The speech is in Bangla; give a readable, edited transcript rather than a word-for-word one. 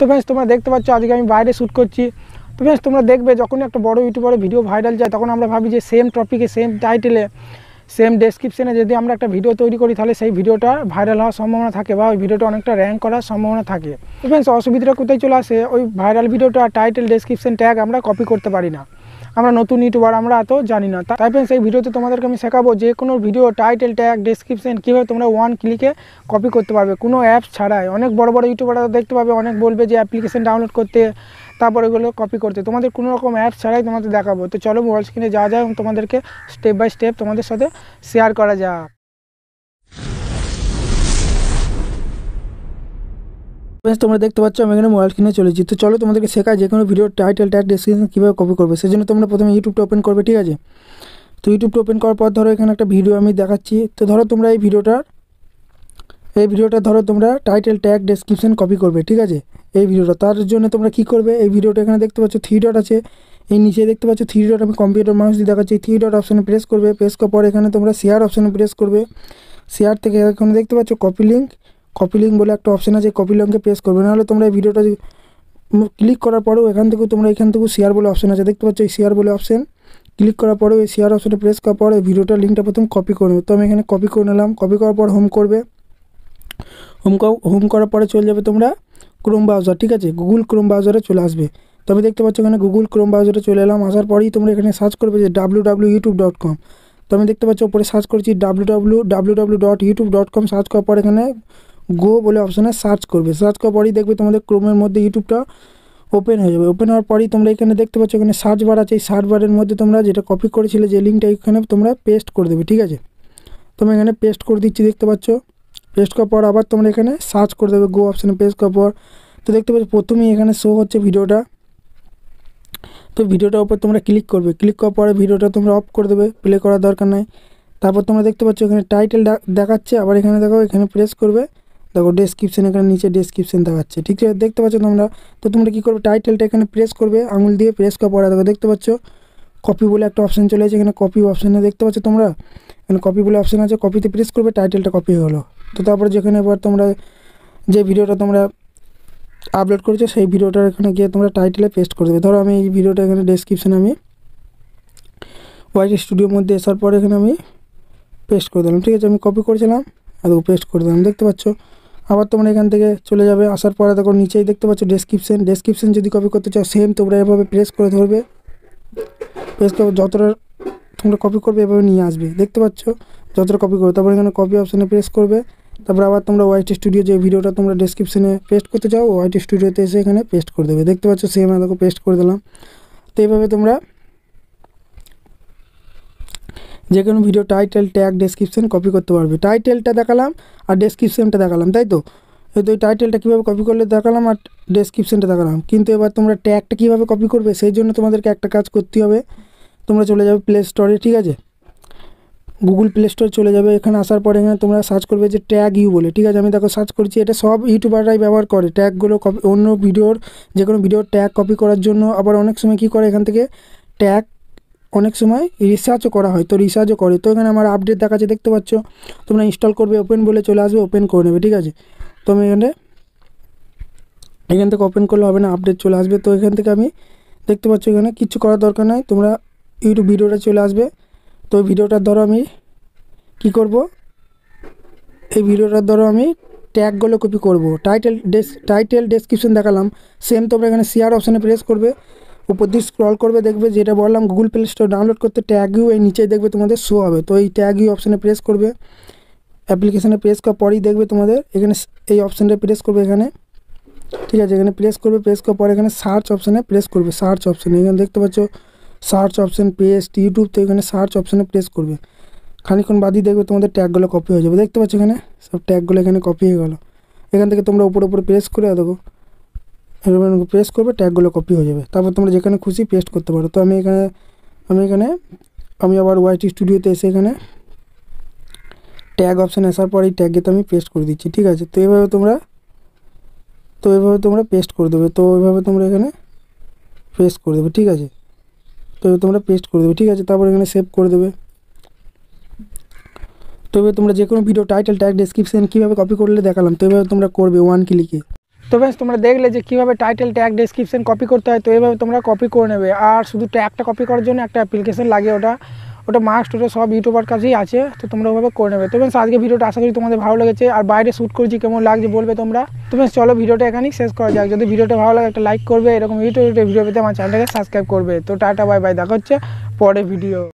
फ्रेंड्स তোমরা দেখতে পাচ্ছ আজকে আমি বাইরে শ্যুট করছি। তো फ्रेंड्स তোমরা দেখবে যখন একটা বড় ইউটিউবারের ভিডিও ভাইরাল যায় তখন আমরা ভাবি যে সেম টপিকে সেম টাইটেলে সেম ডেসক্রিপশনে যদি আমরা একটা ভিডিও তৈরি করি তাহলে সেই ভিডিওটা ভাইরাল হওয়ার সম্ভাবনা থাকে বা ওই ভিডিওটা অনেকটা র্যাঙ্ক করার সম্ভাবনা থাকে। তো फ्रेंड्स অসুবিধাটা কোথায় চলে আসে, ওই ভাইরাল ভিডিওটা টাইটেল ডেসক্রিপশন ট্যাগ আমরা কপি করতে পারি না, আমরা নতুন ইউটিউবার আমরা এত জানি না। তাই फ्रेंड्स এই ভিডিওতে তোমাদেরকে আমি শেখাবো যে কোনো ভিডিও টাইটেল ট্যাগ ডেসক্রিপশন কীভাবে তোমরা ওয়ান ক্লিকে কপি করতে পারবে কোনো অ্যাপস ছাড়াই। অনেক বড় বড় ইউটিউবাররা দেখতে পাবে অনেক বলবে যে অ্যাপ্লিকেশন ডাউনলোড করতে তারপরে এগুলো কপি করতে, তোমাদের কোনো রকম অ্যাপস ছাড়াই তোমাদের দেখাবো। তো চলো মোবাইল স্ক্রিনে যাওয়া যায় এবং তোমাদেরকে স্টেপ বাই স্টেপ তোমাদের সাথে শেয়ার করা যাক। তোমরা দেখতে পাচ্ছ আমি এখানে মোবাইল স্ক্রিনে চলেছি। তো চলো তোমাদেরকে শেখায় যে কোনো ভিডিও টাইটেল ট্যাগ ডেসক্রিপশন কীভাবে কপি করবে। সেজন্য তোমরা প্রথমে ইউটিউবটা ওপেন করবে, ঠিক আছে। তো ইউটিউবটা ওপেন করার পর ধরো এখানে একটা ভিডিও আমি দেখাচ্ছি। তো ধরো তোমরা এই ভিডিওটা ধরো তোমরা টাইটেল ট্যাগ ডেসক্রিপশন কপি করবে, ঠিক আছে। এই ভিডিওটা তার জন্য তোমরা কী করবে, এই ভিডিওটা এখানে দেখতে পাচ্ছ থ্রি ডট আছে, এই নিচে দেখতে পাচ্ছ থ্রি ডট, আমি কম্পিউটার মাউস দিয়ে দেখাচ্ছি। থ্রি ডট অপশানে প্রেস করবে, প্রেস করার পর এখানে তোমরা শেয়ার অপশানে প্রেস করবে। শেয়ার থেকে এখানে দেখতে পাচ্ছ কপি লিঙ্ক বলে একটা অপশান আছে, কপি লিঙ্কে প্রেস করবে। নাহলে তোমরা এই ভিডিওটা ক্লিক করার পরেও এখান থেকেও শেয়ার বলে অপশান আছে, দেখতে পাচ্ছ এই শেয়ার বলে অপশান। ক্লিক করার পরেও এই শেয়ার অপশানে প্রেস করার পর এই ভিডিওটার লিঙ্কটা প্রথম কপি করবে। তো আমি এখানে কপি করে নিলাম। কপি করার পর হোম করবে, হোম করার পরে চলে যাবে তোমরা ক্রোম ব্রাউজার, ঠিক আছে। গুগল ক্রোম ব্রাউজারে চলে আসবে। তো আমি দেখতে পাচ্ছ এখানে গুগল ক্রোম ব্রাউজারে চলে এলাম। আসার পরেই তোমরা এখানে সার্চ করবে যে www.youtube.com। তো আমি দেখতে পাচ্ছ উপরে সার্চ করেছি www.youtube.com। সার্চ করার পর এখানে গো বলে অপশানে সার্চ করবে। সার্চ করার পরেই দেখবে তোমাদের ক্রোমের মধ্যে ইউটিউবটা ওপেন হয়ে যাবে। ওপেন হওয়ার পরেই তোমরা এখানে দেখতে পাচ্ছ এখানে সার্চ বার আছে, এই সার্চ বারের মধ্যে তোমরা যেটা কপি করেছিলে যে লিঙ্কটা এখানে তোমরা পেস্ট করে দেবে, ঠিক আছে। তোমরা এখানে পেস্ট করে দিচ্ছি, দেখতে পাচ্ছ। পেস্ট করার পর আবার তোমরা এখানে সার্চ করে দেবে গো অপশানে পেস্ট করার পর। তো দেখতে পাচ্ছ প্রথমেই এখানে শো হচ্ছে ভিডিওটা। তো ভিডিওটার উপর তোমরা ক্লিক করবে, ক্লিক করার পরে ভিডিওটা তোমরা অফ করে দেবে, প্লে করার দরকার নাই। তারপর তোমরা দেখতে পাচ্ছ এখানে টাইটেল দেখাচ্ছে, আবার এখানে দেখো এখানে প্রেস করবে, দেখো ডেসক্রিপশন এখানে নিচে ডেসক্রিপশন দেখাচ্ছে, ঠিক আছে, দেখতে পাচ্ছ তোমরা। তো তোমরা কী করবে, টাইটেলটা এখানে প্রেস করবে আঙুল দিয়ে, প্রেস করার পরে দেখো দেখতে পাচ্ছ কপি বলে একটা অপশান চলে এসেছে। এখানে কপি অপশানে দেখতে পাচ্ছ তোমরা এখানে কপি বলে অপশান আছে, কপিতে প্রেস করবে, টাইটেলটা কপি হয়ে গেলো। তো তারপরে যেখানে এবার তোমরা যে ভিডিওটা তোমরা আপলোড করেছো সেই ভিডিওটার এখানে গিয়ে তোমরা টাইটেলে পেস্ট করে দেবে। ধরো আমি এই ভিডিওটা এখানে ডেসক্রিপশানে আমি ওয়াইটি স্টুডিওর মধ্যে আসার পরে এখানে আমি পেস্ট করে দিলাম, ঠিক আছে। আমি কপি করেছিলাম আর পেস্ট করে দিলাম, দেখতে পাচ্ছ। আবার তোমরা এখান থেকে চলে যাবে, আসার পরে দেখো নিচেই দেখতে পাচ্ছ ডেসক্রিপশন যদি কপি করতে চাও সেম তোমরা এভাবে প্রেস করে ধরবে, প্রেস করে যতটা তোমরা কপি করবে এভাবে নিয়ে আসবে, দেখতে পাচ্ছ যতটা কপি করবে। তারপর এখানে কপি অপশানে প্রেস করবে। তারপর আবার তোমরা ওয়াইটি স্টুডিও যে ভিডিওটা তোমরা ডেসক্রিপশনে পেস্ট করতে চাও ওয়াইটি স্টুডিওতে এসে এখানে পেস্ট করে দেবে, দেখতে পাচ্ছ সেম দেখো পেস্ট করে দিলাম। তো এইভাবে তোমরা যে কোনো video title tag description copy করতে পারবে। টাইটেলটা দেখালাম আর ডেসক্রিপশনটা দেখালাম, তাই তো। এই টাইটেলটা কীভাবে কপি করলে দেখালাম আর ডেসক্রিপশনটা দেখালাম, কিন্তু এবার তোমরা ট্যাগটা কীভাবে কপি করবে সেই জন্য তোমাদেরকে একটা কাজ করতে হবে। তোমরা চলে যাবে প্লে স্টোরে, ঠিক আছে, গুগল প্লে স্টোরে চলে যাবে। এখানে আসার পরে এখানে তোমরা সার্চ করবে যে ট্যাগ ইউ বলে, ঠিক আছে। আমি দেখো সার্চ করছি, এটা সব ইউটিউবাররাই ব্যবহার করে ট্যাগগুলো কপি, অন্য ভিডিওর যে কোনো ভিডিওর ট্যাগ কপি করার জন্য। আবার অনেক সময় কী করে এখান থেকে ট্যাগ অনেক সময় রিসার্চও করা হয়, তো রিসার্চও করে। তো এখানে আমার আপডেট দেখাচ্ছে, দেখতে পাচ্ছ। তোমরা ইনস্টল করবে, ওপেন বলে চলে আসবে, ওপেন করে নেবে, ঠিক আছে। তো আমি এখান থেকে ওপেন করলে হবে না, আপডেট চলে আসবে। তো এখান থেকে আমি দেখতে পাচ্ছ এখানে কিছু করার দরকার নাই, তোমরা ইউটিউব ভিডিওটা চলে আসবে। তো এই ভিডিওটার ধরো আমি কী করব, এই ভিডিওটার ধরো আমি ট্যাগগুলো কপি করব। টাইটেল ডেসক্রিপশন দেখালাম সেম তোমরা এখানে শেয়ার অপশানে প্রেস করবে, উপর দিয়ে স্ক্রল করবে, দেখবে যেটা বললাম গুগল প্লে স্টোর ডাউনলোড করতে ট্যাগ ইউ এই নিচেই দেখবে তোমাদের শো হবে। তো এই ট্যাগ ইউ অপশানে প্রেস করবে, অ্যাপ্লিকেশানে প্রেস করার পরেই দেখবে তোমাদের এখানে এই অপশানটা প্রেস করবে এখানে, ঠিক আছে। এখানে প্রেস করবে, প্রেস করার পরে এখানে সার্চ অপশানে প্রেস করবে, সার্চ অপশানে এখানে দেখতে পাচ্ছ সার্চ অপশান পেস্ট ইউটিউব। তো এখানে সার্চ অপশানে প্রেস করবে, খানিক্ষণ বাদই দেখবে তোমাদের ট্যাগগুলো কপি হয়ে যাবে, দেখতে পাচ্ছ এখানে সব ট্যাগগুলো এখানে কপি হয়ে গেলো। এখান থেকে তোমরা উপরে প্রেস করে দেখো প্রেস করবে, ট্যাগগুলো কপি হয়ে যাবে। তারপর তোমরা যেখানে খুশি পেস্ট করতে পারো। তো আমি আবার ওয়াইটি স্টুডিওতে এসে এখানে ট্যাগ অপশানে আসার পর এই ট্যাগেতে আমি পেস্ট করে দিচ্ছি, ঠিক আছে। তো এভাবে তোমরা পেস্ট করে দেবে। তো এভাবে তোমরা এখানে পেস্ট করে দেবে, ঠিক আছে। তো তোমরা পেস্ট করে দেবে, ঠিক আছে। তারপর এখানে সেভ করে দেবে। তো এবার তোমরা যে কোনো ভিডিও টাইটেল ট্যাগ ডেসক্রিপশন কীভাবে কপি করলে দেখালাম, তো এভাবে তোমরা করবে ওয়ান ক্লিকে। তো फ्रेंड्स তোমরা দেখলে যে কীভাবে টাইটেল ট্যাগ ডেসক্রিপশন কপি করতে হয়। তো এইভাবে তোমরা কপি করে নেবে। আর শুধু ট্যাগটা কপি করার জন্য একটা অ্যাপ্লিকেশন লাগে, ওটা মাস্ট, ওটা সব ইউটিউবার কাছেই আছে। তো তোমরা ওভাবে করে নেবে। তো फ्रेंड्स আজকে ভিডিওটা আশা করি তোমাদের ভালো লেগেছে। আর বাইরে শ্যুট করেছি কেমন লাগছে বলবে তোমরা। তো फ्रेंड्स চলো ভিডিওটা এখানেই শেষ করা যাক। যদি ভিডিওটা ভালো লাগে একটা লাইক করবে, এরকম ইউটিউবে ভিডিও পেতে আমার চ্যানেলটাকে সাবস্ক্রাইব করবে। তো টাটা বাই বাই, দেখা হচ্ছে পরে ভিডিও।